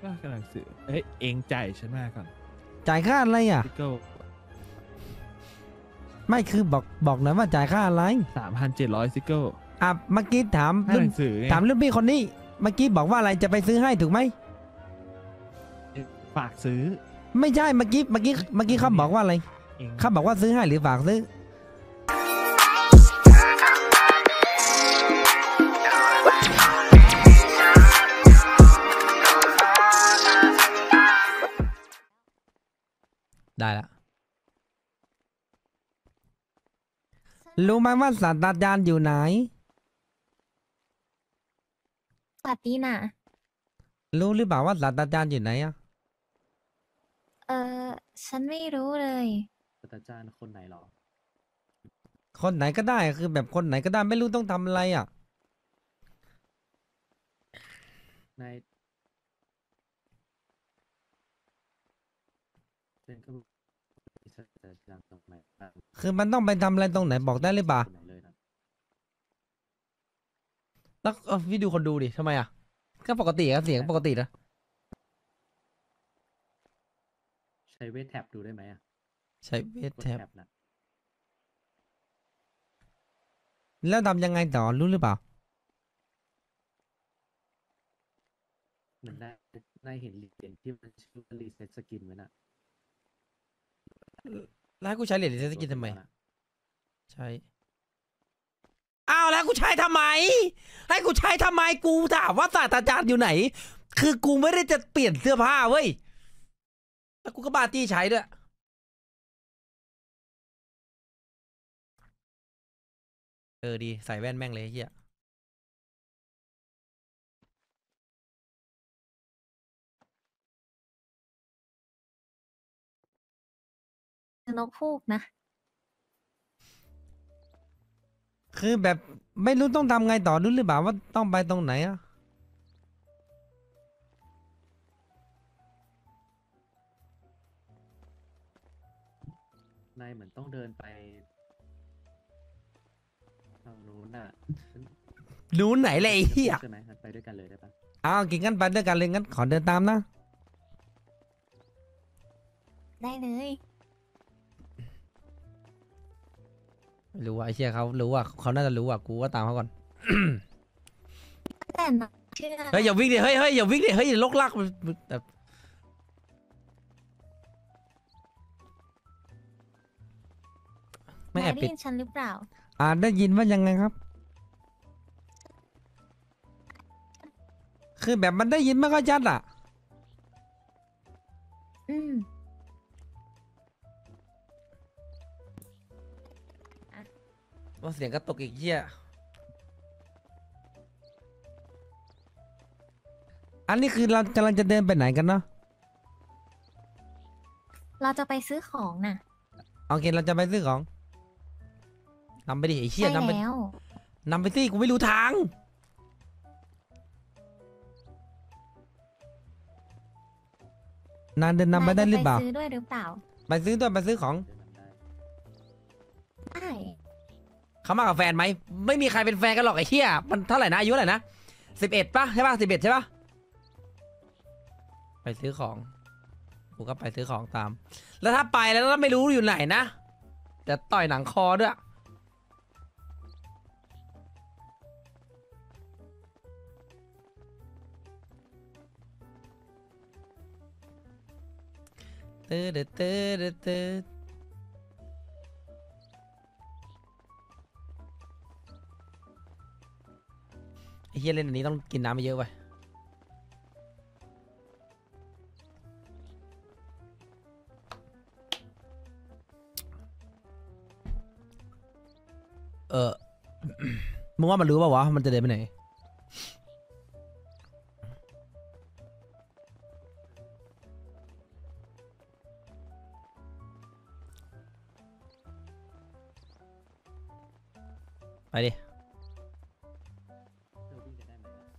ก็กำลังสื่อเฮ้ยเองจ่ายฉันมาก่อนจ่ายค่าอะไรอ่ะซิโก้ไม่คือบอกหน่อยว่าจ่ายค่าอะไร 3,700ซิโก้อ่ะเมื่อกี้ถามค่าหนังสือไงถามรุ่นพี่คนนี้เมื่อกี้บอกว่าอะไรจะไปซื้อให้ถูกไหมฝากซื้อไม่ใช่เมื่อกี้เขาบอกว่าอะไรเองเขาบอกว่าซื้อให้หรือฝากซื้อได้แล้วรู้ไหมว่าศาสตราจารย์อยู่ไหนสวัสดีน่ะรู้หรือเปล่าว่าศาสตราจารย์อยู่ไหนอ่ะเออฉันไม่รู้เลยศาสตราจารย์คนไหนหรอคนไหนก็ได้คือแบบคนไหนก็ได้ไม่รู้ต้องทำอะไรอ่ะนายเซนก็มีศาสตราจารย์ตรงไหนบ้างคือมันต้องไปทำอะไรตรงไหนบอกได้หรือเปล่าคนไหนเลยนะแล้วพี่ดูคนดูดิทำไมอ่ะก็ปกติครับเสียงปกตินะใช้เวทแท็บดูได้ไหมอ่ะใช้เวทกดแท็บแท็บนะแล้วทำยังไงต่อรู้หรือเปล่ามันได้เห็นเหรียญที่มันชื่อว่ารีเซ็ตสกินไว้น่ะแล้วให้กูใช้เหรียญลิเซสกินทำไมตัวนั้นน่ะใช่อ้าวแล้วกูใช้ทำไม ให้กูใช้ทำไมกูถามว่าศาสตราจารย์อยู่ไหน คือกูไม่ได้จะเปลี่ยนเสื้อผ้าเว้ยแล้วกูก็บาตี้ใช้ด้วยดีใส่แว่นแม่งเลยไอ้เฮียนกพูกนะคือแบบไม่รู้ต้องทำไงต่อรู้หรือเปล่าว่าต้องไปตรงไหนอ่ะนายเหมือนต้องเดินไปทางนู้นน่ะฉันรู้ไหนเลยไอ้เฮียใช่ไหมงั้นไปด้วยกันเลยได้ปะอ้าวกินกันไปด้วยกันเลยงั้นขอเดินตามนะได้เลยไม่รู้ว่าไอ้เชี่ยเขารู้ว่าเขาน่าจะรู้ว่ากูก็ตามเขาก่อนแต่นะเชื่อเฮ้ยอย่าวิ่งดิเฮ้ยอย่าวิ่งดิเฮ้ยอย่าลกลากแบบไม่แอบนายได้ปิดยินฉันหรือเปล่าได้ยินว่ายังไงครับ คือแบบมันได้ยินไม่ค่อยชัดอ่ะอืมว่าเสียงกระตุกอีกเหี้ยอันนี้คือเรากำลังจะเดินไปไหนกันเนาะเราจะไปซื้อของน่ะโอเคเราจะไปซื้อของนำไปดิไอ้เชี่ยใช่นำไปแล้วนำไปสิกูไม่รู้ทางนานเดินนำไปได้หรือเปล่านยจะไปซื้อด้วยหรือเปล่าไปซื้อด้วยไปซื้อของเดินนำได้ได้เขามากับแฟนไหมไม่มีใครเป็นแฟนกันหรอกไอ้เชี่ยมันเท่าไหร่นะอายุเท่าไหร่นะ11ป่ะใช่ป่ะ11ใช่ป่ะไปซื้อของกูก็ไปซื้อของตาม แล้วถ้าไปแล้วไม่รู้อยู่ไหนนะจะต่อยหนังคอด้วยตื้อเดือดตื้อเดือดตื้อไอ้เฮียเล่นอันนี้ต้องกินน้ำเยอะไปมึงว่ามันรู้ป่าววะมันจะเดินไปไหนไปดิเธอวิ่งไปได้ไหมอะ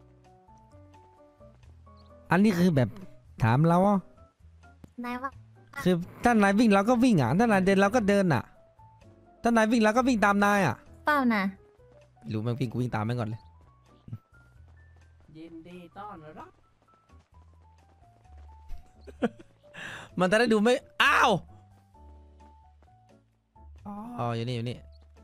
อันนี้คือแบบถามเราอ่ะนายว่าคือถ้านายวิ่งเราก็วิ่งอ่ะถ้านายเดินเราก็เดินอ่ะถ้านายวิ่งเราก็วิ่งตามนายอ่ะเปล่านะรู้แม่งวิ่งกูวิ่งตามแม่งก่อนเลยยินดีต้อนรับมันจะได้ดูไม่อ้าวอ๋ออยู่นี่อยู่นี่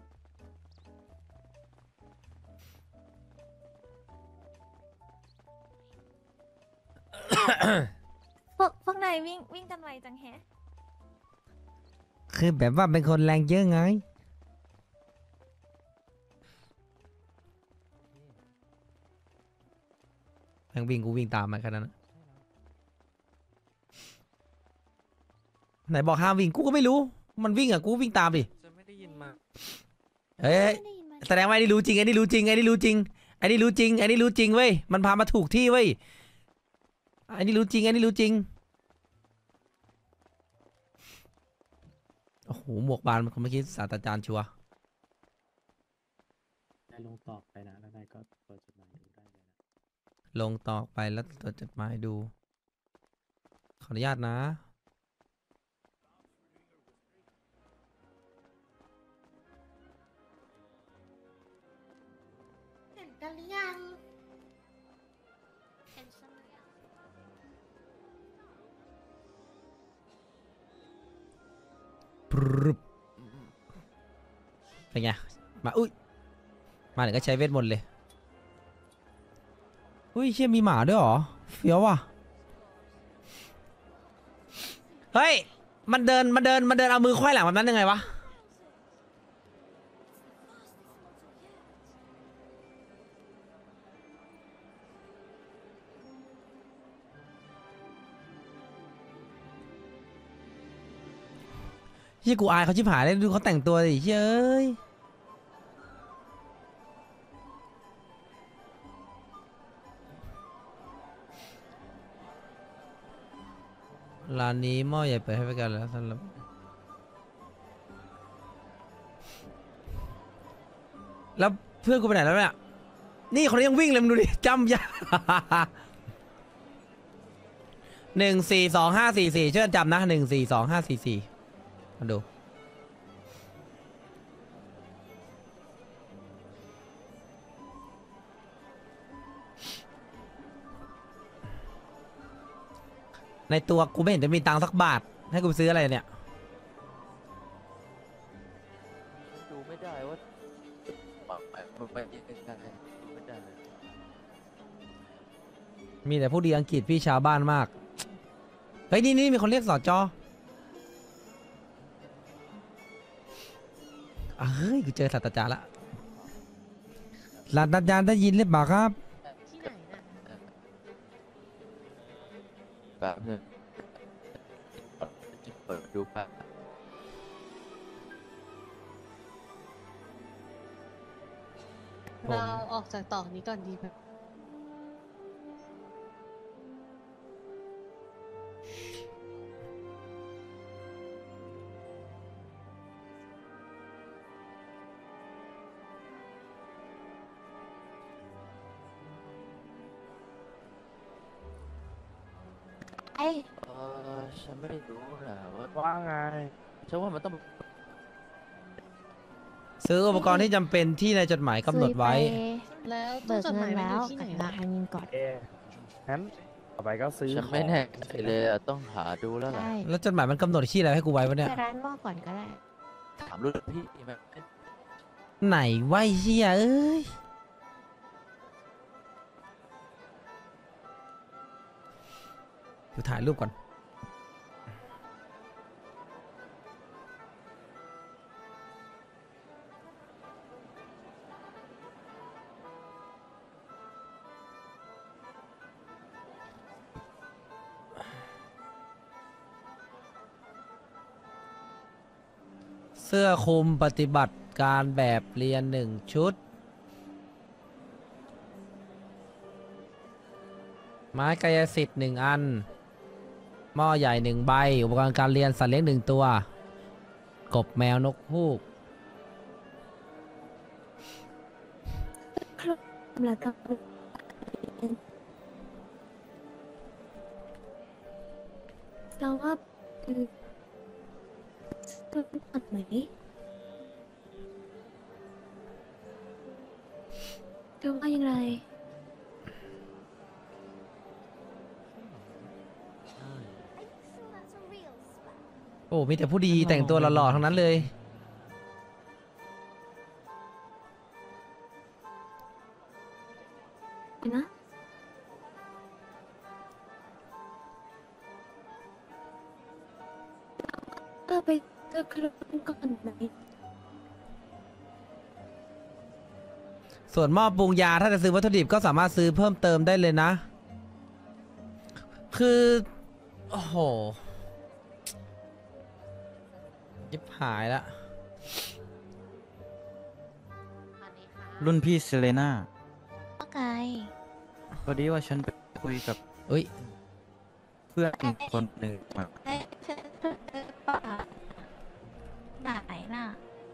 พวกนายวิ่งกันไวจังแฮะคือแบบว่าเป็นคนแรงเยอะไงแม่งวิ่งกูวิ่งตามมาขนาดนั้นไหนบอกห้ามวิ่งกูก็ไม่รู้มันวิ่งอ่ะกูวิ่งตามดิจะไม่ได้ยินมาเอ้ยไม่ได้ยินมาแสดงว่าไอ้นี่รู้จริงไอ้นี่รู้จริงไอ้นี่รู้จริงไอ้นี่รู้จริงไอ้นี่รู้จริงเว้ยมันพามาถูกที่เว้ยไอ้นี่รู้จริงไอ้นี่รู้จริงโอ้โหหมวกบานมันคนเมื่อกี้ศาสตราจารย์ชัวร์นายลงตอกไปนะแล้วนายก็เปิดจดหมายดูได้เลยนะลงต่อไปแล้วตัวจดหมายดูขออนุญาตนะเห็นกันหรือยังเห็นฉันหรือยังปรึบเป็นไง มาอุ้ย มาถึงก็ใช้เวทมนต์เลย อุ้ยเชี่ยมีหมาด้วยเหรอ เฟี้ยวว่ะ เฮ้ย มันเดินเอามือควายหลังแบบนั้นยังไงวะ เฮียกูอายเขาชิบหายเลยดูเขาแต่งตัวดิเฮ้ยเอ้ยร้านนี้หม้อใหญ่เปิดให้บริการแล้วสำหรับแล้วเพื่อนกูไปไหนแล้วเนี่ยนี่คนนี้ยังวิ่งเลยมึงดูดิจำยาก 1 4 2 5 4 4ช่วยจำนะ1 4 2 5 4 4มาดูในตัวกูไม่เห็นจะมีตังค์สักบาทให้กูซื้ออะไรเนี่ยดูไม่ได้ว่าปรับไปยังไงดูไม่ได้เลยมีแต่ผู้ดีอังกฤษพี่ชาวบ้านมาก เฮ้ย นี่มีคนเรียกสอจอเฮ้ย กูเจอศาสตราจารย์ละศาสตราจารย์ได้ยินหรือเปล่าครับที่ไหนน่ะแบบนึงเปิดดูภาพผมเราออกจากตอกนี้ก่อนดีไหมไอ้ฉันไม่รู้นะว่าไงฉันว่ามันต้องซื้ออุปกรณ์ที่จำเป็นที่ในจดหมายกำหนดไว้แล้วตู้เบิกจดหเงิมายนมันแล้อวยู่ที่ไหนกลับมาล่ะหาเงินก่อนงั้นต่อไปก็ซื้อฉันไม่แน่ใจเลยอะต้องหาดูแล้วล่ะใช่แล้วจดหมายมันกำหนดที่อะไรให้กูไว้วะเนี่ยไปร้านหม้อก่อนก็ได้ถามรุ่นพี่ไหมไหนไวะไอ้เชี่ยเอ้ย กูถ่ายรูปก่อน เสื้อคลุมปฏิบัติการแบบเรียน1 ชุด ไม้กายสิทธิ์1 อัน หม้อใหญ่1 ใบ อุปกรณ์การเรียนสัตว์เลี้ยง1 ตัว กบแมวนกฮูกแล้วก็เราว่าตัวผ่อนไหมเธอว่ายังไงใโอ้มีแต่ผู้ดีแต่งตัวหล่อๆทั้งนั้นเลยนะไปเจอครูก่อนไหนส่วนหม้อปรุงยาถ้าจะซื้อวัตถุดิบก็สามารถซื้อเพิ่มเติมได้เลยนะ คือ โอ้โหยิบหายละรุ่นพี่เซเลน่าว่าไงพอดีว่าฉันไปคุยกับเอ้ยเพื่อนคนหนึ่งมาได้เพื่อนป่ะไหนน่ะ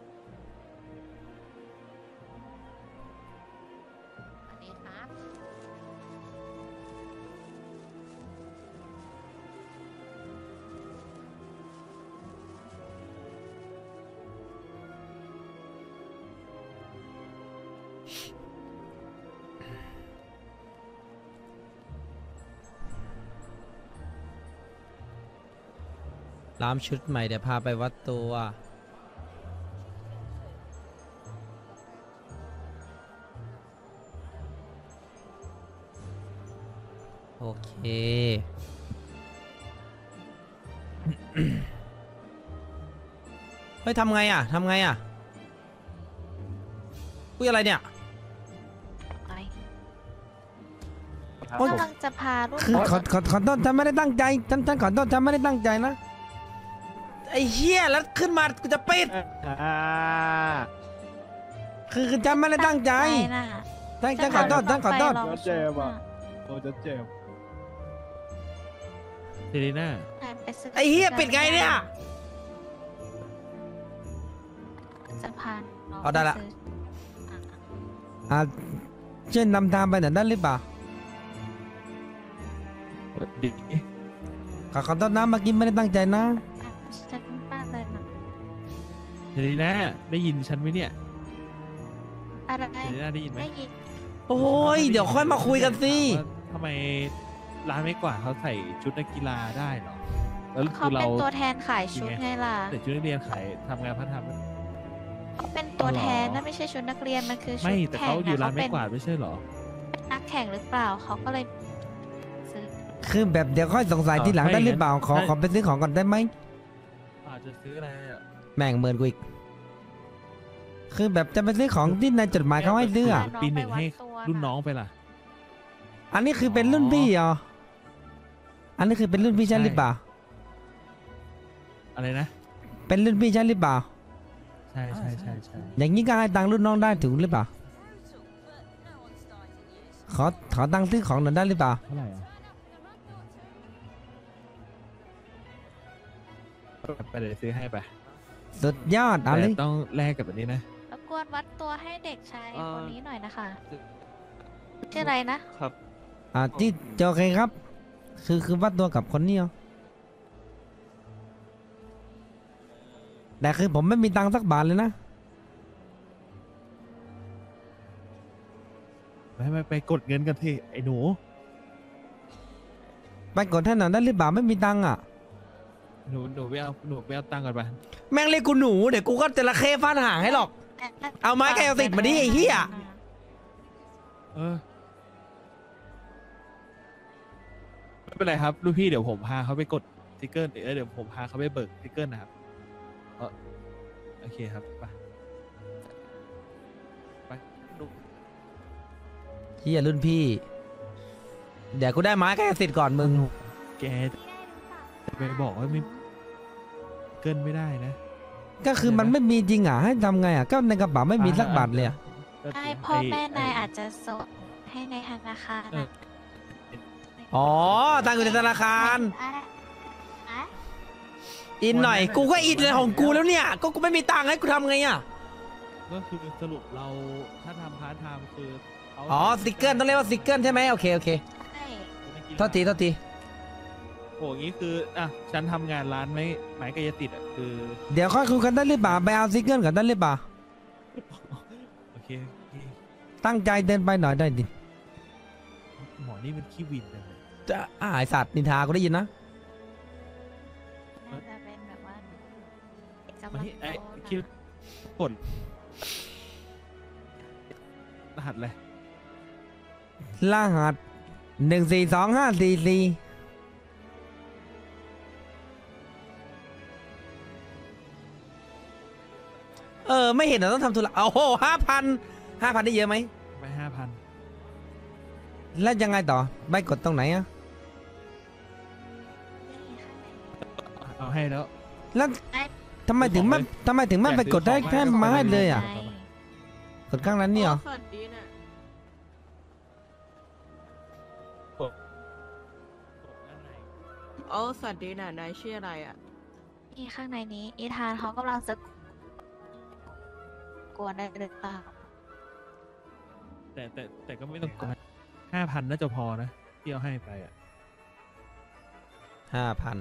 สวัสดีครับร้านชุดใหม่เดี๋ยวพาไปวัดตัว โอเค เฮ้ยทำไงอ่ะทำไงอ่ะอุ้ยอะไรเนี่ยไปโอ๊ยกำลังจะพารุ่นคือขอโทษฉันไม่ได้ตั้งใจฉันขอโทษฉันไม่ได้ตั้งใจนะ ไอ้เหี้ยแล้วขึ้นมากูจะปิด คือฉันไม่ได้ตั้งใจน่ะฉันขอโทษฉันขอโทษจะพารุ่นไปลงชุดน่ะโอ้จะเจ็บเซรีน่าไปซื้ไอ้เหี้ยปิดไงเนี่ยจะพาน้องเอาได้ละปซื้ออ่ะอ่าเช่นนำทางไปหน่อยได้หรือเปล่าดิขอโทษนะเมื่อกี้ไม่ได้ตั้งใจนะฉันป้าเลยนะเซรีน่าได้ยินฉันไหมเนี่ยอะไรเซรีน่าได้ยินไหมได้ยินโอ้ยเดี๋ยวค่อยมาคุยกันสิว่าทำไมร้านไม่กวาดเขาใส่ชุดนักกีฬาได้เหรอ แล้วเขาคือเราเป็นตัวแทนขายชุดไงล่ะใส่ชุดนักเรียนขายทำงานพัฒนาเขาเป็นตัวแทนนั่นไม่ใช่ชุดนักเรียนมันคือชุดไม่แต่แข่เขางอยู่นะร้าเขานเป็ไม่นกวาดไม่ใช่เหรอนักแข่งหรือเปล่าเขาก็เลยซื้อคือแบบเดี๋ยวค่อยสงสัยทีหลังได้หรือเปล่าขอไปซื้อของก่อนได้ไหมอาจจะซื้ออะไรอ่ะแม่งเมินกูอีกคือแบบจะไปซื้อของที่ในจดหมายเขาให้ซื้ออะปีหนึ่งให้รุ่นน้องไปล่ะอันนี้คือเป็นรุ่นพี่เหรออันนี้คือเป็นรุ่นพี่ใช่หรือเปล่าอะไรนะเป็นรุ่นพี่ใช่หรือเปล่าใช่ใช่ใช่ใช่อย่างนี้ก็ให้ตังค์รุ่นน้องได้ถูกหรือเปล่าขอตังค์ซื้อของหน่อยได้หรือเปล่าเท่าไหร่อ่ะไปเดี๋ยวซื้อให้ไปสุดยอดเอาเลยแต่ต้องแลกกับอันนี้นะรบกวนวัดตัวให้เด็กชายอ่าคนนี้หน่อยนะคะชื่ออะไรนะครับที่โอเคครับ คือวัดตัวกับคนนี้เหรอแต่คือผมไม่มีตังค์สักบาทเลยนะไปกดเงินกันทีไอ้หนูไปกดให้หน่อยได้หรือเปล่าไม่มีตังค์อ่ะหนูไปเอาตังค์ก่อนไปแม่งเรียกกูหนูเดี๋ยวกูก็จระเข้ฟาดหางให้หรอก เอาไม้กายสิทธิ์มาดิไอ้เหี้ยเออไม่เป็นไรครับลูกพี่เดี๋ยวผมพาเขาไปกดสติ๊กเกอร์เดี๋ยวผมพาเขาไปเบิกสติ๊กเกอร์นะครับโอเคครับไปลูกเหี้ยรุ่นพี่ เดี๋ยวกูได้ไม้กายสิทธิ์ก่อนมึงแกจะไปบอกว่าไม่เกินไม่ได้นะก็คือมันไม่มีจริงอ่ะให้ทำไงอ่ะก็ในกระเป๋าไม่มีสักบาทเลยอ่ะก็ใช่พ่อแม่นายอาจจะส่งให้ในธนาคารเออน่ะอ๋อตังค์อยู่ในธนาคารอ่ะอินหน่อยกูก็อินเลยของกูแล้วเนี่ยก็กูไม่มีตังค์ให้กูทำไงอ่ะก็คือสรุปเราถ้าทำพาร์ทไทม์คือเขาอ๋อสติกเกอร์ต้องเรียกว่าสติกเกอร์ใช่ไหมโอเคโอเคใช่โทษทีโทษทีโอ้ยงี้คืออ่ะฉันทำงานร้านไม้กายติดอ่ะคือเดี๋ยวค่อยคุยกันได้หรือเปล่าไปเอาสติกเกอร์ก่อนได้หรือเปล่าโอเคตั้งใจเดินไปหน่อยได้ดิหมอนี่มันขี้วินจังเลยจะไอสัตว์นินทากูได้ยินนะจะเป็นแบบว่าำมาลังที่ไอ้โตนะคิวกดรหัสเลยรหัส142544ไม่เห็นเราต้องทำธุระโอ้โห5,000ได้เยอะไหมไป5,000 แล้วยังไงต่อใบกดตรงไหนอะเอาให้แล้วแล้วทำไมถึงไม่ไปกดได้แค่มาให้เลยอ่ะใช่กดข้างนั้นนี่เหรอสวัสดีน่ะ โอ้สวัสดีน่ะ นายชื่ออะไรอ่ะนี่ข้างในนี้อีธานเขากำลังจะกวนได้หรือเปล่าแต่ก็ไม่ต้องกด5,000น่าจะพอนะที่เอาให้ไปอ่ะ 5,000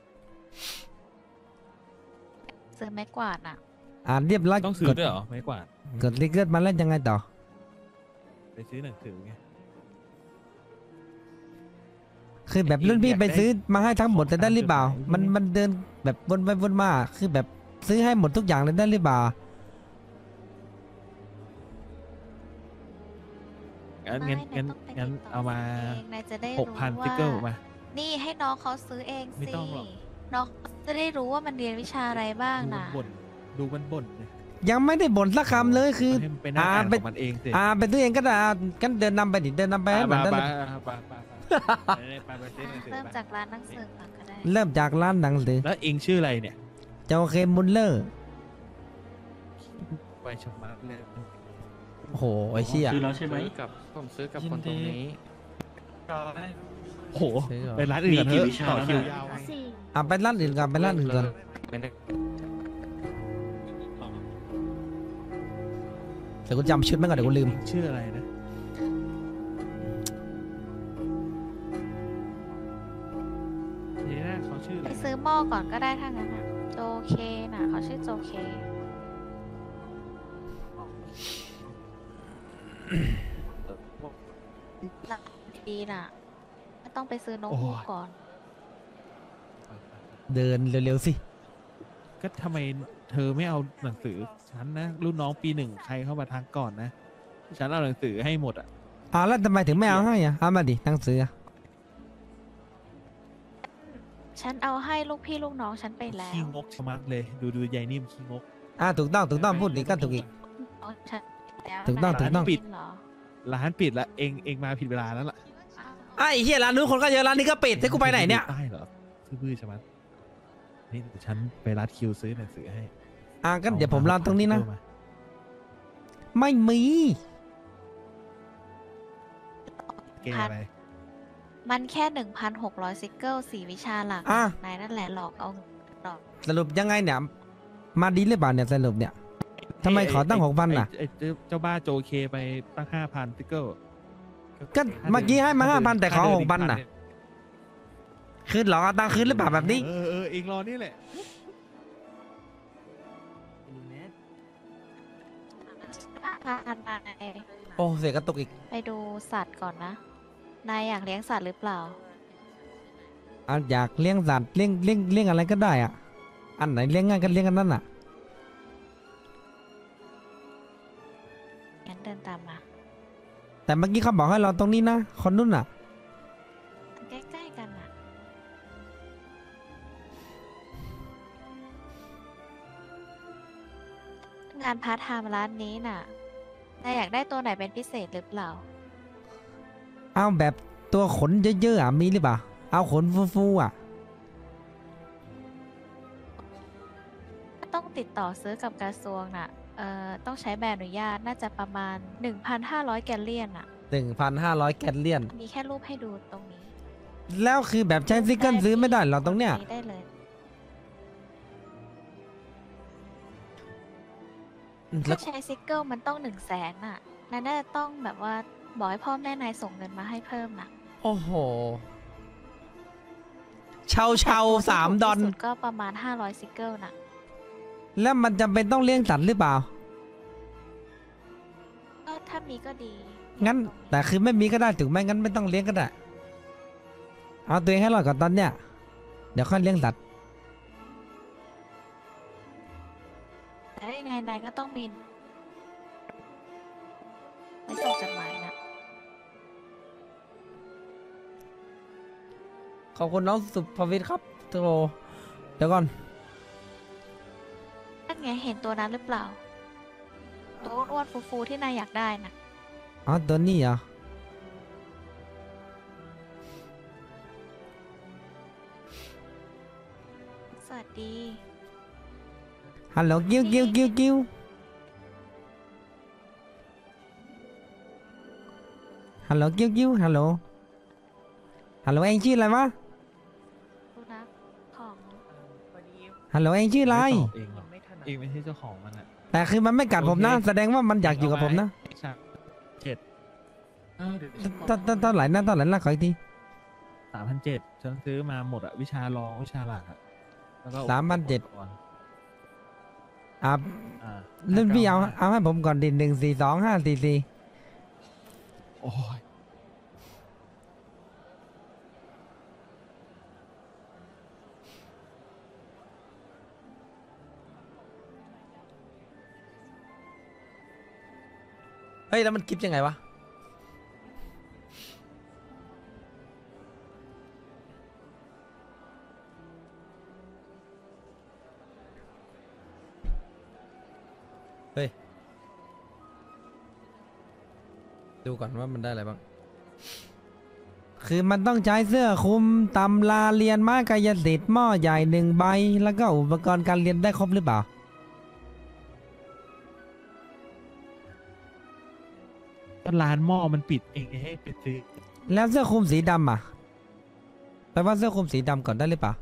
ซื้อไม้กวาดน่ะเรียบร้อยต้องซื้อกดด้วยเหรอไม่กวาดกดลิเกอร์มาแล้วยังไงต่อไปซื้อหนังสือไงคือแบบรุ่นพี่อยากไปได้ซื้อมาให้ทั้งหมดของจะได้หรือเปล่าตามจดหมายมันเดินแบบวนไปวนมาคือแบบซื้อให้หมดทุกอย่างเลยได้หรือเปล่างั้นไม่งั้นนายต้องไปงั้นติดต่เอามาเองนายจะได้ 6,000 รู้ติ๊กเกอร์ว่ามานี่ให้น้องเขาซื้อเองไม่สิต้องหรอกน้องจะได้รู้ว่ามันเรียนวิชาอะไรบ้างดูมันน่ะบ่นดูมันบ่นเลยยังไม่ได้บ่นสักคำเลยคือให้มันไปนั่งอ่านไปของมันเองสิไปซื้อเองก็ได้กันเดินนำไปดิเดินนำไปให้เหมือนไปนั้นไปเลยไปซื้อหนังสือเริ่มไปจากร้านหนังสือก่อนก็ได้เริ่มจากร้านหนังสือแล้วเองชื่ออะไรเนี่ยโจเคมุลเลอร์ไปชมมาเลยโอ้โหไอ้เชี่ยซื้อแล้วใช่ไหมกับผมซื้อกับคนตรงนี้โอ้โหซื้อเหรอไปร้านอื่นกันเถอะต่อคิวยาวไปร้านอื่นก่อนไปร้านอื่นก่อนไม่ได้เดี๋ยวกูจำชุดไม่ก่อนเดี๋ยวกูลืมชื่ออะไรนะนี่นะเขาชื่ออะไรไปนะซื้อหม้อก่อนก็ได้ถ้างั้นน่ะโจเคน่ะเขาชื่อโจเคหลักดีน่ะไม่ต้องไปซื้อโน้ตบุ๊กก่อนเดินเร็วๆสิก็ทำไมเธอไม่เอาหนังสือฉันนะรุ่นน้องปี 1ใครเข้ามาทักก่อนนะฉันเอาหนังสือให้หมดอ่ะแล้วทำไมถึงไม่เอาให้เอามาดิหนังสือฉันเอาให้ลูกพี่ลูกน้องฉันไปแล้วขี้งกชะมัดเลยดูยายนิ่มขี้งกถูกต้องพูดอีกก็ถูกอีกน้องฉันไปแล้วถูกต้องนายถูกต้องไม่กินเหรอร้านปิดละเองมาผิดเวลาแล้วล่ะไอ้เหี้ยร้านนู้นคนก็เยอะร้านนี้ก็ปิดให้กูไปไหนเนี่ยใต้เหรอซื่อๆชะมัดนี่เดี๋ยวฉันไปรัดคิวซื้อหนังสือให้ก็เดี๋ยวผมรอตรงนี้นะเอามาไม่มีเกมอะไรมันแค่ 1,600 ซิกเกิล4วิชาหลักนายนั่นแหละหลอกเอาเงินหรอกสรุปยังไงเนี่ย มาดีหรือเปล่าเนี่ยสรุปเนี่ยทำไมขอตั้ง6,000น่ะไอ้เจ้าบ้าโจเคไปตั้ง5,000ติ๊กเกอร์ก็เมื่อกี้ให้มา5,000แต่ขอ6,000น่ะ คืนเหรอเอาตังค์คืนหรือเปล่าแบบนี้เองรอนี่แหละนายโอ้เสียกระตุกอีกไปดูสัตว์ก่อนนะ นายอยากเลี้ยงสัตว์หรือเปล่าอยากเลี้ยงสัตว์เลี้ยงอะไรก็ได้อ่ะ อันไหนเลี้ยงง่ายก็เลี้ยงกันนั่นน่ะงั้นเดินตามมาแต่เมื่อกี้เขาบอกให้เราตรงนี้นะคนนู้นน่ะใกล้ๆกันน่ะ งานพาร์ทไทม์ร้านนี้น่ะ นายอยากได้ตัวไหนเป็นพิเศษหรือเปล่าเอาแบบตัวขนเยอะๆอ่ะมีหรือเปล่า เอาขนฟูๆอ่ะต้องติดต่อซื้อกับกระทรวงน่ะ ต้องใช้ใบอนุญาตน่าจะประมาณ 1,500 แกลเลียนน่ะ 1,500 แกลเลียนมีแค่รูปให้ดูตรงนี้แล้วคือแบบใช้ซิกเกิลซื้อไม่ได้เหรอตรงเนี้ยได้เลยแล้ถ้าว ใช้ซิกเกิลมันต้อง100,000น่ะนายน่าจะต้องแบบว่าบอกให้พ่อแม่นายส่งเงินมาให้เพิ่มน่ะโอ้โห เช่า3 ดอลที่ถูกที่สุก็ประมาณ500ซิกเกิลน่ะแล้วมันจำเป็นต้องเลี้ยงสัตว์หรือเปล่าก็ถ้ามีก็ดีงั้นแต่คือไม่มีก็ได้ถึงไม่งั้นไม่ต้องเลี้ยงก็ได้ เอาตัวเองให้รอดก่อนตอนเนี้ย เดี๋ยวค่อยเลี้ยงสัตว์นายก็ต้องมีไปส่งจดหมายนะขอบคุณน้องสุภวิทย์ครับโตเดี๋ยวก่อนนั่นไงเห็นตัวนั้นหรือเปล่า ตัวอ้วนๆฟูๆที่นายอยากได้นะอ๋อตัวนี้เหรอสวัสดีฮัลโหลกิ้วกิ้วกิ้วกิ้วฮัลโหลกิ้วกิ้วฮัลโหลฮัลโหลเองชื่ออะไรวะดูนะของฮัลโหลเองชื่ออะไรม่ตอบเองหรอกเองไม่ใช่เจ้าของมันอ่ะแต่คือมันไม่กัดผมนะโอเคแสดงว่ามันอยากอยู่กับผมนะใช่7 เท่าไหร่นะเท่าไหร่นะขออีกที 3,700ฉันซื้อมาหมดอ่ะวิชารองวิชาหลักอ่ะแล้วก็ 3,700 อุปกรณ์อ่ะอ่ารุ่นพี่เอา 595 เอาให้ผมก่อนดิ142 544 โอ้ยเฮ้ย แล้วมันกิฟต์ยังไงวะ เฮ้ย ดูก่อนว่ามันได้อะไรบ้าง คือมันต้องใช้เสื้อคลุมตำราเรียนไม้กายสิทธิ์หม้อใหญ่1 ใบ แล้วก็อุปกรณ์การเรียนได้ครบหรือเปล่าก็ร้านหม้อมันปิดเองให้ไปซื้อแล้วเสื้อคลุมสีดำอ่ะแปลว่าเสื้อคลุมสีดำก่อนได้หรือเปล่า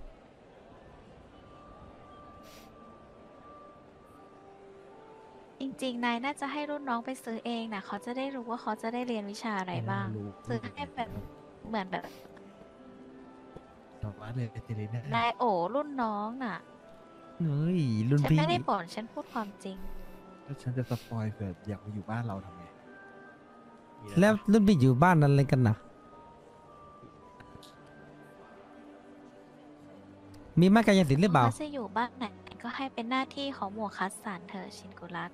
จริงๆ นายน่าจะให้รุ่นน้องไปซื้อเองนะเขาจะได้รู้ว่าเขาจะได้เรียนวิชาอะไรบ้าง ซื้อให้แบบเหมือนแบบสามารถเลยไปตีได้นายโอรุ่นน้องน่ะเฮ้ย รุ่นฉันพี่ไม่ได้บ่นฉันพูดความจริงแล้วฉันจะสปอยเกิดอยากมาอยู่บ้านเราทำไงมีอะไรแล้วปะรุ่นพี่อยู่บ้านอะไรกันนะมีไม้กายสิทธิ์หรือเปล่าถ้าจะอยู่บ้านไหนก็ให้เป็นหน้าที่ของหมวกคัสสันเธอะชินกุรัต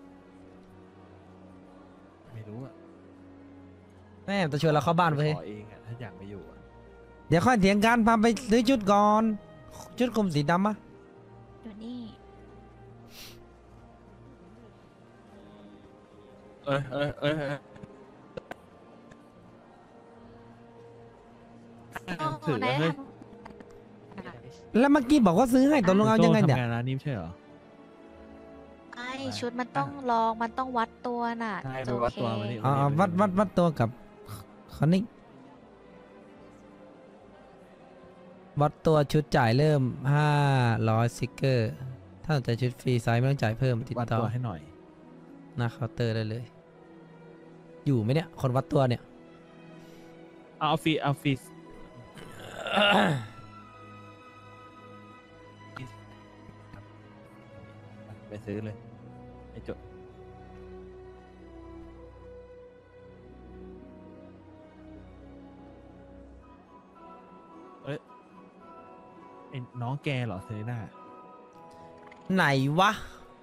ไม่รู้อ่ะแม่จะชวนเราเข้าบ้านไปขอเองอ่ะถ้าอยากมาอยู่อ่ะเดี๋ยวค่อยเถียงกันพาไปซื้อชุดก่อน ชุดคลุมสีดำอะอยู่นี่เอ้ยโอ้ถือนาว่าย เฮ้ยทำแล้วเมื่อกี้บอกว่าซื้อให้ตกลงเอายังไงเนี่ยทำงานร้านนี้ไม่ใช่เหรอไอชุดมันต้องลองมันต้องวัดตัวน่ะใช่จะไปวัดโอเคตัวมาดิอ๋อวัดตัวกับคนนี้วัดตัวชุดจ่ายเริ่ม500สติกเกอร์ ถ้าสนใจชุดฟรีไซส์ไม่ต้องจ่ายเพิ่มติดวัดต่อตัวให้หน่อยหน้าเคาน์เตอร์ได้เลย อยู่ไหมเนี่ย คนวัดตัวเนี่ยเอาฟีสไปซื้อเลยไอ้จดเอ้ยไอ้น้องแกเหรอเซเลน่าไหนวะ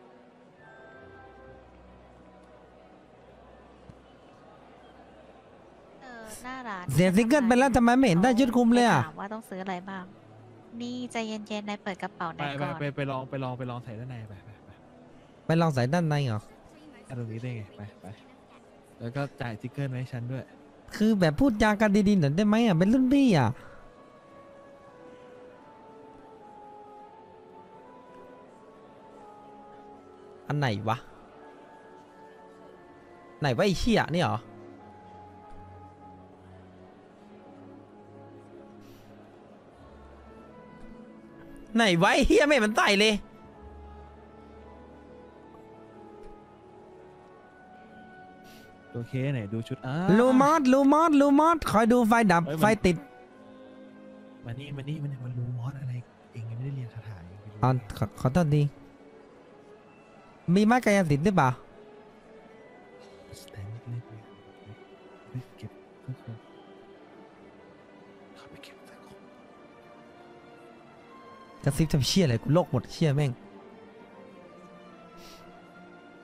หน้าร้านเสียสติกเกอร์ไปแล้วทำไมไม่เห็นได้ชุดคลุมเลยอ่ะถามว่าต้องซื้ออะไรบ้าง นี่ใจเย็นๆนายเปิดกระเป๋าไปนายก่อนไปลองใส่ด้านในไปไปลองใส่ด้านในเหรอตรงนี้ได้ไงไปแล้วก็จ่ายสติ๊กเกอร์ให้ฉันด้วยคือแบบพูดจากันดีๆหน่อยได้ไหมอ่ะ เป็นรุ่นพี่อ่ะ อันไหนวะ ไหนวะไอ้เชี่ยนี่เหรอ ไหนวะไอ้เฮียไม่เห็นมันใส่เลยโอเคไหนดูชุดลูมอสคอยดูไฟดับเอ้ยมันไฟติดมานี่มันรู้มอสอะไรเองยังไม่ได้เรียนคาถาเองไม่รู้อ๋อขอโทษดี มีไม้กายสิทธิ์หรือเปล่าสแตนเล่นเลยไปเก็บก็คือเขาไปเก็บใส่ของกระซิบทำเชี่ยอะไรกูโลกหมดเชี่ยแม่ง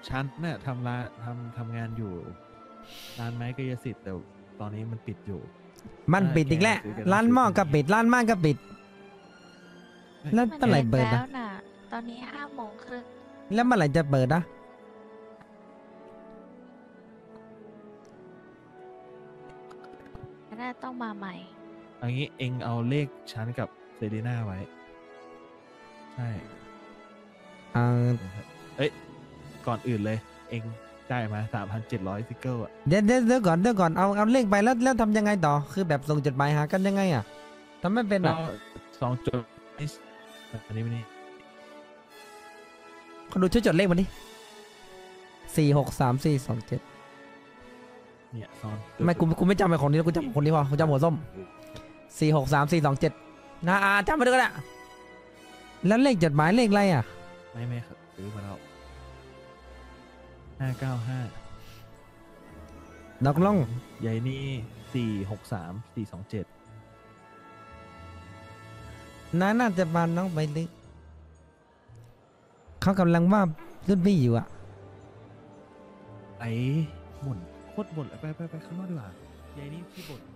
ฉันน่ะทำงานอยู่ร้านไม้กายสิทธิ์แต่ตอนนี้มันปิดอยู่มันปิดอีกแล้วซื้อกันร้านหม้อก็ปิดร้านม่านก็ปิด แล้วมันเมื่อไหร่เปิดแล้อะวน่ะ ตอนนี้5 โมงครึ่งแล้วเมื่อไหร่จะเปิดอะน่าต้องมาใหม่เอันนี้เองเอาเลขฉันกับเซรีน่าไว้ ใช่อ่าเอ้ย ก่อนอื่นเลย เองได้มา3,700ซิกเกิลอ่ะเดี๋ยวก่อนเอาเลขไปแล้วทำยังไงต่อ คือแบบส่งจดหมายหากันยังไงอะทำไม่เป็นก็อะ 2 จุดอันนี้ไม่นี่คนดูช่วยจดเลขมาดิ463427 เนี่ยซ้อนไม่กูไม่จำไอ้คนนี้กูจำคนนี้พอกูจำหัวส้ม463427นะจำมาด้วยก็ได้แล้วเลขจดหมายเลขอะไรอะไม่ครับซื้อมาแล้ว595 ดอกล่องใหญ่นี่463 427 น่าจะพาน้องไปลึกเขากำลังว่ารุ่นพี่อยู่อะไอ้บ่นโคตรบ่นเลยไปข้างนอกดีกว่าใหญ่นี่พี่บ่น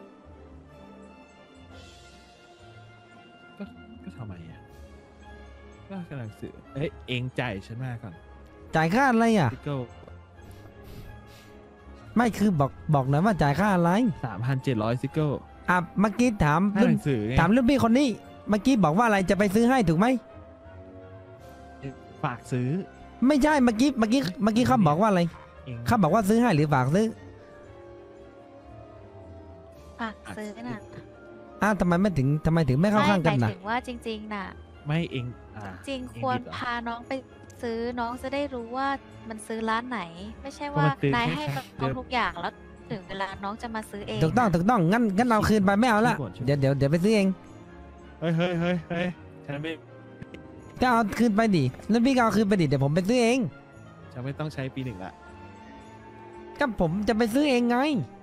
ก็ทำไมอ่ะก็กำลังสื่อเองจ่ายฉันมาก่อนจ่ายค่าอะไรอะซิกเกิลไม่คือบอกหน่อยว่าจ่ายค่าอะไร 3,700ซิกเกิลอ่ะเมื่อกี้ถามให้หนังสือไงถามรุ่นพี่คนนี้เมื่อกี้บอกว่าอะไรจะไปซื้อให้ถูกไหมฝากซื้อไม่ใช่เมื่อกี้เขาบอกว่าอะไรเองเขาบอกว่าซื้อให้หรือฝากซื้อฝากซื้อน่ะทำไมถึงไม่เข้าข้างกันหมานะยถึงว่าจริงๆน่ะไม่เองจริงเองควรหยิบเหรอพาน้องไปซื้อน้องจะได้รู้ว่ามันซื้อร้านไหน ไม่ใช่ก็ว่ามันซื้อนายแค่ให้ครั้งน้องเดียวทุกอย่างแล้วถึงเวลาน้องจะมาซื้อเองถูกต้องน่ะถูกต้องงั้นเอาคืนไปไม่เอาละช่วยก่อนช่วยเดี๋ยวไปซื้อเองเฮ้ยฉันไม่ก็เอาคืนไปดิแล้วพี่ก็เอาคืนไปดิเดี๋ยวผมไปซื้อเองฉันไม่ต้องใช้ปี 1ละก็ผมจะไปซื้อเองไง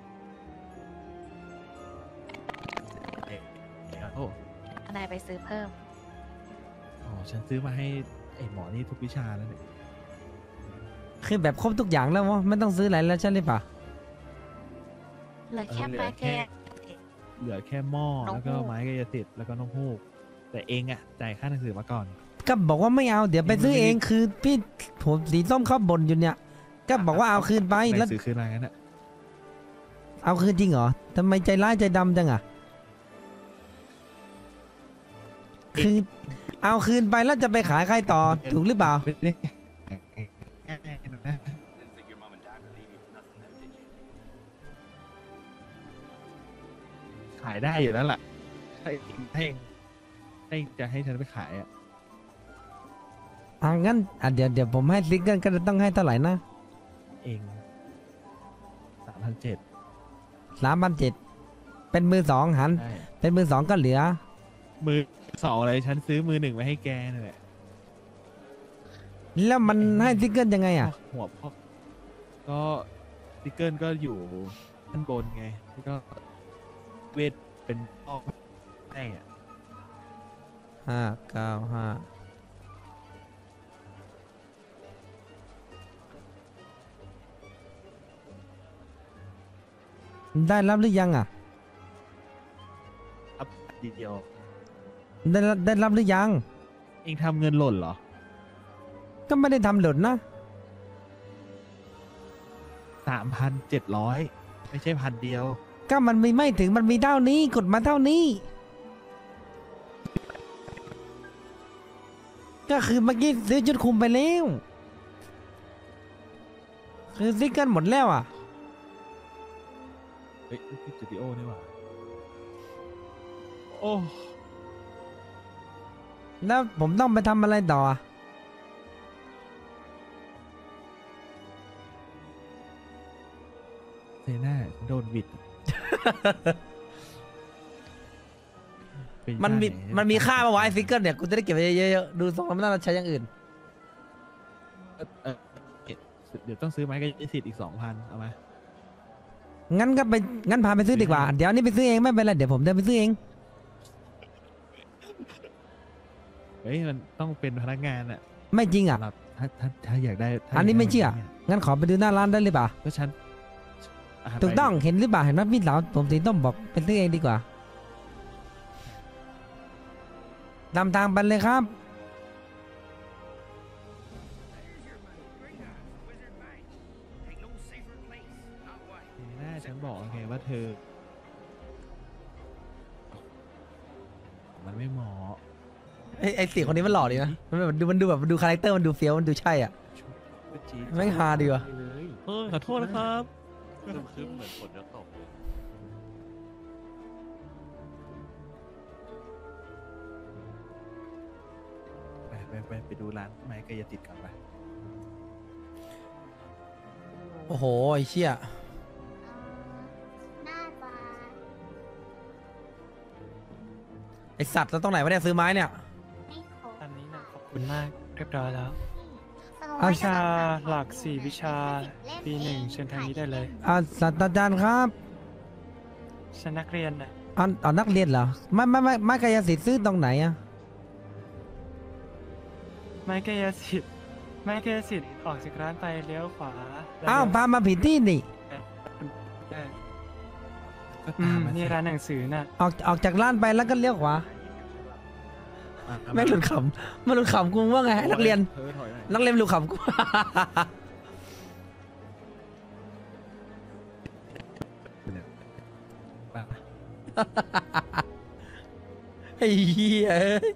โอ้นายไปซื้อเพิ่มฉันซื้อมาให้ไอ้หมอนี่ทุกวิชาแล้วเนี่ยคือแบบครบทุกอย่างแล้ววะไม่ต้องซื้ออะไรแล้วใช่หรือเปล่าเหลือแค่เหลือไม้แค่แก้เหลือแค่หม้อน้องแล้วก็ฮูกไม้กายสิทธิ์แล้วก็น้องฮูกแต่เองอ่ะจ่ายค่าหนังสือมาก่อนก็บอกว่าไม่เอาเดี๋ยวไปซื้อเองคือพี่ผมสีส้มเขาบ่นอยู่เนี่ย ก็บอกว่าเอาคืนไปหนัแล้วงสือคืนอะไรงั้นอ่ะเอาคืนจริงเหรอทำไมใจร้ายใจดำจังอ่ะคือเอาคืนไปแล้วจะไปขายใครต่อถูกหรือเปล่าไม่ได้ขายได้อยู่แล้วล่ะให้จะให้ฉันไปขายอ่ะงั้นเดี๋ยวผมให้ซิกเกิลก็จะต้องให้เท่าไหร่นะเอง3,700 3,700เป็นมือสองหันใช่เป็นมือสองก็เหลือมือสองอะไรฉันซื้อมือ 1มาให้แกนั่นแหละแล้วมันให้ซิกเกิลยังไงอ่ะหัวพ่อก็สติกเกิลก็อยู่ด้านบนไงแล้วก็เวทเป็นพ่อให้อ่ะ 595ได้รับหรือยังอ่ะครับดีเดียวได้รับหรือยังเองทำเงินหล่นเหรอก็ไม่ได้ทำหล่นนะ 3,700ไม่ใช่พันเดียวก็มันมีไม่ถึงมันมีเท่านี้กดมาเท่านี้ ก็คือเมื่อกี้ซื้อชุดคุมไปแล้ว คือซิกเกิลหมดแล้วอ่ะเฮ้ยพี่สตูดิโอนี่หว่าโอ้แล้วผมต้องไปทำอะไรต่ออ่ะเซน่าโดนบิด เป็นมันมีบ้าไหมันมีค่ามาไว้ซิกเกิลเนี่ยกูจะได้เก็บไว้เยอะๆดูทรงแล้วมันน่าจะใช้อย่างอื่นเอ่อเดี๋ยวต้องซื้อไม้กับสิทธิ์อีก 2,000เอามางั้นพาไปซื้อดีกว่า เดี๋ยวนี้ไปซื้อเองไม่เป็นไรเดี๋ยวผมเดินไปซื้อเองเฮ้ยมันต้องเป็นพนักงานอ่ะไม่จริงอ่ะสำหรับถ้าอยากได้ถ้าอันนี้ไม่ยากด้เชื่อแบบนี้งั้นขอไปดูหน้าร้านได้หรือเปล่าก็ฉันะถูกต้องไปดิเห็นหรือเปล่าเห็นว่าพี่สาวผมสีส้มบอกเป็นซื้อเองดีกว่า นำทางไปเลยครับหน้าฉันบอกไงว่าเธอ มันไม่เหมาะไอเสียงคนนี้มันหล่อดีนะมันดูคาแรคเตอร์มันดูเฟี้ยวมันดูใช่อ่ะก็จริงแม่งฮาดีว่ะไปเลยขอโทษนะครับคืมเหมือนฝนจะตกเลยไปดูร้านไม้กายติดก่อนไปโอ้โหไอเชี่ยน่าจะไอสัตว์แล้วตรงไหนวะเนี่ยซื้อไม้เนี่ยไม่ครบอันนี้นะขอบคุณมากเรียบร้อยแล้วอาวิชาหลัก4 วิชาปี1เชิญทางนี้ได้เลยศาสตราจารย์ครับฉันนักเรียนน่ะเอานักเรียนเหรอไม่กายสิทธิ์ซื้อตรงไหนอ่ะไม้กายสิทธิ์ออกจากร้านไปเลี้ยวขวาแล้วอ้าวพามาผิดที่นี่เออก็ตามมานี่สิร้านหนังสือน่ะออกจากร้านไปแล้วก็เลี้ยวขวา แม่งหลุดขำมันหลุดขำกูว่าไงนักเรียนเธอถอยหน่อยนักเรียนหลุดขำกูไปไอ้เหี้ยเอ้ย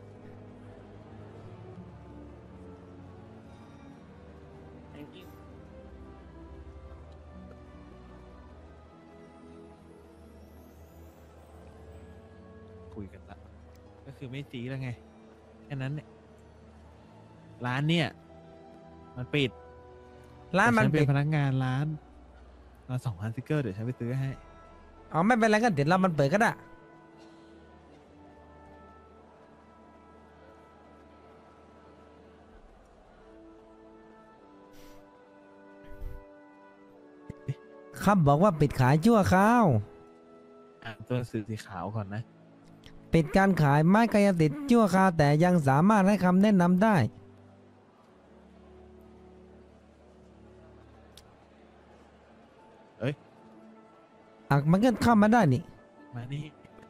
คุยกันละก็คือไม่จีแล้วไงแค่นั้นเนี่ยร้านเนี่ย มันปิดร้านมันแต่ฉัปิเป็ดนพนักงานร้านมา2,000สติกเกอร์เดี๋ยวฉันไปซื้อให้อ๋อไม่เป็นไรก็เดี๋ยวเรามันเปิดก็ได้ครับบอกว่าปิดขายชั่วคราวอ่านตัวหนังสือสีขาวก่อนนะปิดการขายไม้กายสิทธิ์ชั่วคราวแต่ยังสามารถให้คำแนะนำได้เอ้ยมันก็เข้ามาได้นี่มานี่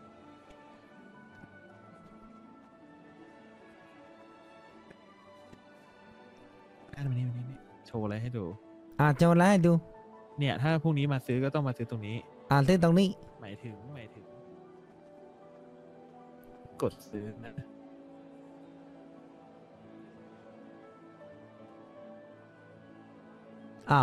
อ่านมานี่โชว์อะไรให้ดูจะเอาอะไรให้ดูเนี่ย ถ้าพรุ่งนี้มาซื้อก็ต้องมาซื้อตรงนี้ซื้อตรงนี้หมายถึง กดซื้อนะอ้าว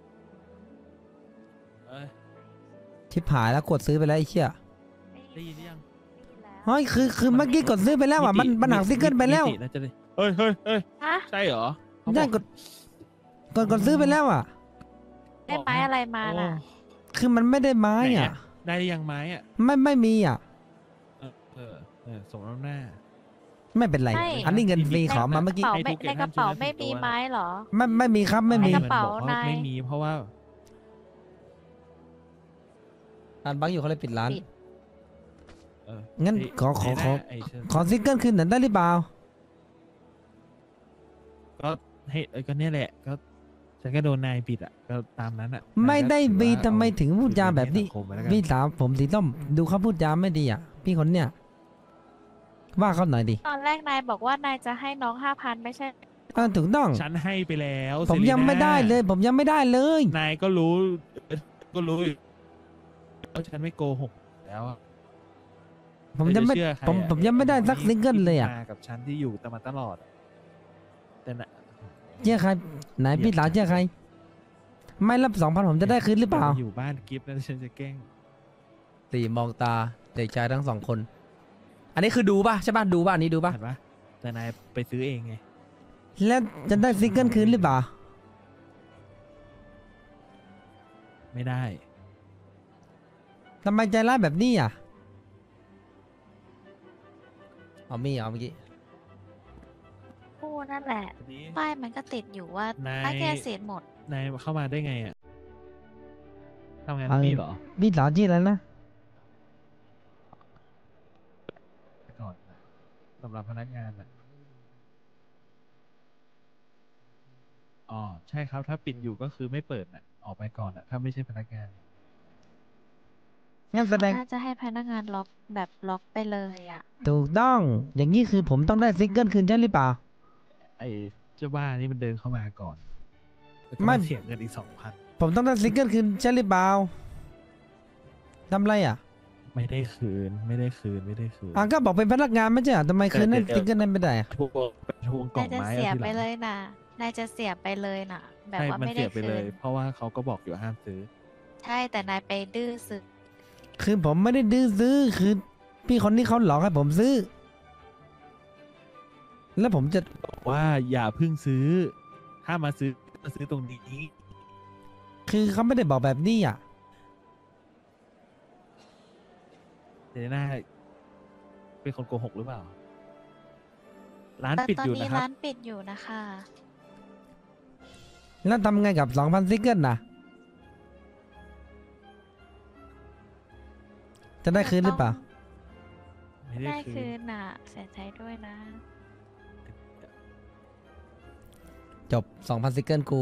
เอ้ยชิบหายแล้วกดซื้อไปแล้วไอ้เชี่ยได้ยินหรือยังเฮ้ยคือเมื่อกี้กดซื้อไปแล้วอ่ะมันหักซิกเกิลไปแล้วมิติน่าจะได้เฮ้ยฮะใช่เหรอเขาได้บอกกดซื้อไปแล้วอ่ะได้ไม้อะไรมาน่ะคือมันไม่ได้ไม้ไหนอ่ะอะได้หรือยังไม้อ่ะไม่มีอ่ะสมน้ำหน้าไม่เป็นไรใช่อันนี้เงินฟรีขอมาเมื่อกี้เป๋าให้ไม่ทุกในอย่างกระเป๋าท่านไม่ช่วยมีตัวไม้เหรอไม่มีครับไม่มีในกระเป๋าบอกว่นายไม่มีเพราะว่าร้านบังอยู่เขาเลยปิดร้านปิดงั้นไอ้ขอไอ้หน้าไอ้เชิญขอซิกเกิลคืนหน่อยได้หรือเปล่าก็ให้ก็เนี่ยแหละก็ฉันก็โดนนายปิดอ่ะก็ตามนั้นอ่ะไม่ได้นายก็บีถือว่าทำไมเอาถึงพูดจาแบบนี้สังคมไว้แล้วกันพี่สาวผมสีส้มดูเขาพูดจาไม่ดีอ่ะ พี่คนเนี้ยว่าเขาหน่อยดิตอนแรกนายบอกว่านายจะให้น้อง5,000ไม่ใช่ถูกต้องฉันให้ไปแล้วผมเซรีน่ายังไม่ได้เลย ผมยังไม่ได้เลยนายก็รู้อยู่ว่าฉันไม่โกหกแล้วอะผมยังไม่เธอจะเชื่อใครผมยังไม่ได้สักซิงเกิลเลยอ่ะที่มากับฉันที่อยู่แต่มาตลอดอะแต่น่ะเชื่อใครไหนพี่สาวเชื่อใคร ไม่รับ2,000ผมจะได้คืนหรือเปล่าอยู่บ้านกิฟต์แล้วฉันจะแกล้งตีมองตาเด็กชายทั้ง2 คน อันนี้คือดูป่ะใช่ป่ะดูป่ะอันนี้ดูป่ะเห็นปะแต่นายไปซื้อเองไงแล้วจะได้ซิงเกิลคืนหรือเปล่าไม่ได้ทำไมใจร้ายแบบนี้อ่ะเอามีเอาเมื่อกี้พูดนั่นแหละนี้ป้ายมันก็ติดอยู่ว่านายไม้แก้เศษหมดนายเข้ามาได้ไงอ่ะทำงานเอานี่เหรอพี่สาวชื่ออะไรนะก่อนนะสำหรับพนักงานอ่ะอ๋อใช่ครับถ้าปิดอยู่ก็คือไม่เปิดน่ะออกไปก่อนอ่ะถ้าไม่ใช่พนักงานงั้นแสดงน่าจะให้พนักงานล็อกแบบล็อกไปเลยอ่ะถูกต้อง อย่างนี้คือผมต้องได้ซิงเกิลคืนใช่หรือเปล่าไอ้เจ้าบ้านี่มันเดินเข้ามาก่อนแล้วก็ไม่เสียเงินอีก2,000 ผมต้องได้ซิงเกิลคืนใช่หรือเปล่าทำไรอ่ะไม่ได้คืนไม่ได้คืนไม่ได้คืนก็บอกเป็นพนักงานไม่ใช่เหรอทำไมคืนนั้นซิงเกิลนั้นไม่ได้อะทวงกล่นาอย งจะไม้เสียอาทีหไปลังเลยนะนายจะเสียไปเลยนะแบบใช่ว่ามันไม่เสีได้ยไปคืเลยนเพราะว่าเขาก็บอกอยู่ห้ามซื้อใช่แต่นายไปดื้อสึกคือผมไม่ได้ดื้อซื้อคือพี่คนนี้เขาหลอกให้ผมซื้อ แล้วผมจะว่าอย่าเพิ่งซื้อ ถ้ามาซื้อตรงนี้คือเขาไม่ได้บอกแบบนี้อ่ะเดน่าเป็นคนโกหกหรือเปล่า ร้านแต่ปิดตอนอยู่นี้นะครับร้านปิดอยู่นะคะแล้วทำไงกับ 2,000 ซิงเกิลนะจะได้คืนหรือเปล่าไม่ได้ได้คืคืนนน่ะเสียใจด้วยนะจบ 2,000 ซิงเกิลกู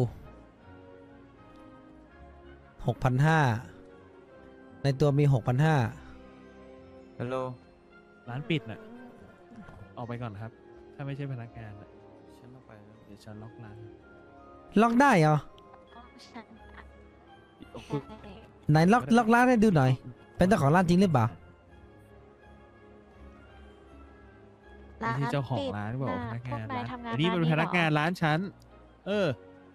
6,500 ในตัวมี 6,500 ฮัลโหลร้านปิดน่ะ ออกไปก่อนครับ ถ้าไม่ใช่พนักงานน่ะฉันต้องไปแล้วเดี๋ยวฉันล็อกร้านล็อกได้เหรออ๋อฉันอ่ะโอ้โหใช่ไหนล็อกร้านให้ดูหน่อย เป็นเจ้าของร้านจริงหรือเปล่าไม่ใช่เจ้าของร้านบอกะพนักงานพวกนายร้านทำงานอันนี้มันเป็นพนักงานเหรอร้านฉัน เออ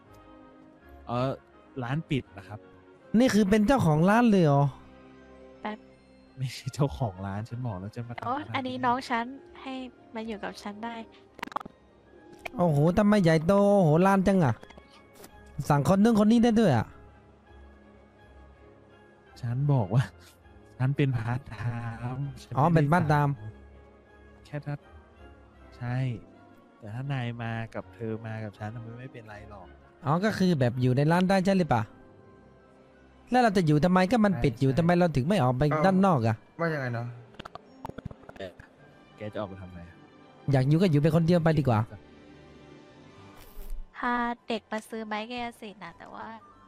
ร้านปิดนะครับนี่คือเป็นเจ้าของร้านเลยเหรอไม่ใช่เจ้าของร้านฉันบอกแล้วจะมาโอ้ทำอะไรอันนี้น้องฉันให้มาอยู่กับฉันได้โอ้โหทำไมใหญ่โตโอ้โหร้านจังอ่ะ สั่งคนนึงคนนี้ได้ด้วยอ่ะฉันบอกว่า ฉันเป็นพาร์ทไทม์ฉัอ๋อไม่ได้เป็นพาร์ทไทม์แค่ถ้าใช่ แต่ถ้านายมากับเธอมากับฉันมันไม่เป็นไรหรอกอ๋อ ก็คือแบบอยู่ในร้านได้ใช่หรือเปล่า แล้วเราจะอยู่ทำไมก็มันปิดอยู่ใช่ทำไมเราถึงไม่ออกไปด้านนอกอ่ะว่ายังไงนะแกจะออกไปทำไมอยากอยู่ก็อยู่ไปคนเดียวไปดีกว่าพาเด็กมาซื้อไม้กายสิทธิ์นะแต่ว่า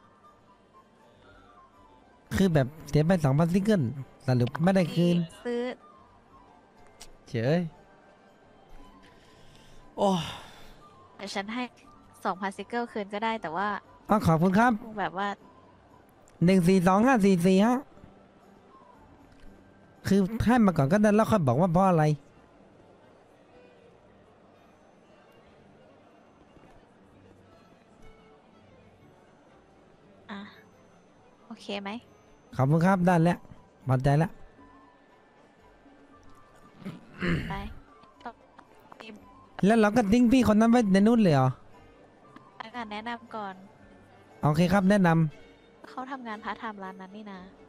คือแบบเสียไป2,000 ซิงเกิลสรุปไม่ได้คืนซื้อเฉยโอ้เดี๋ยวฉันให้2,000ซิกเกิลคืนก็ได้แต่ว่าเอาขอบคุณครับคงแบบว่า 1425445ฮะคือให้มาก่อนก็ได้แล้วค่อยบอกว่าเพราะอะไรอ่ะ โอเคไหมขอบคุณครับได้แล้วพอใจแล้วไปแล้วเราก็ทิ้งพี่คนนั้นไว้ในนู้นเลยเหรออากาศแนะนำก่อนโอเคครับแนะนำเขาทำงานพาร์ทไทม์ร้านนั้นนี่นะ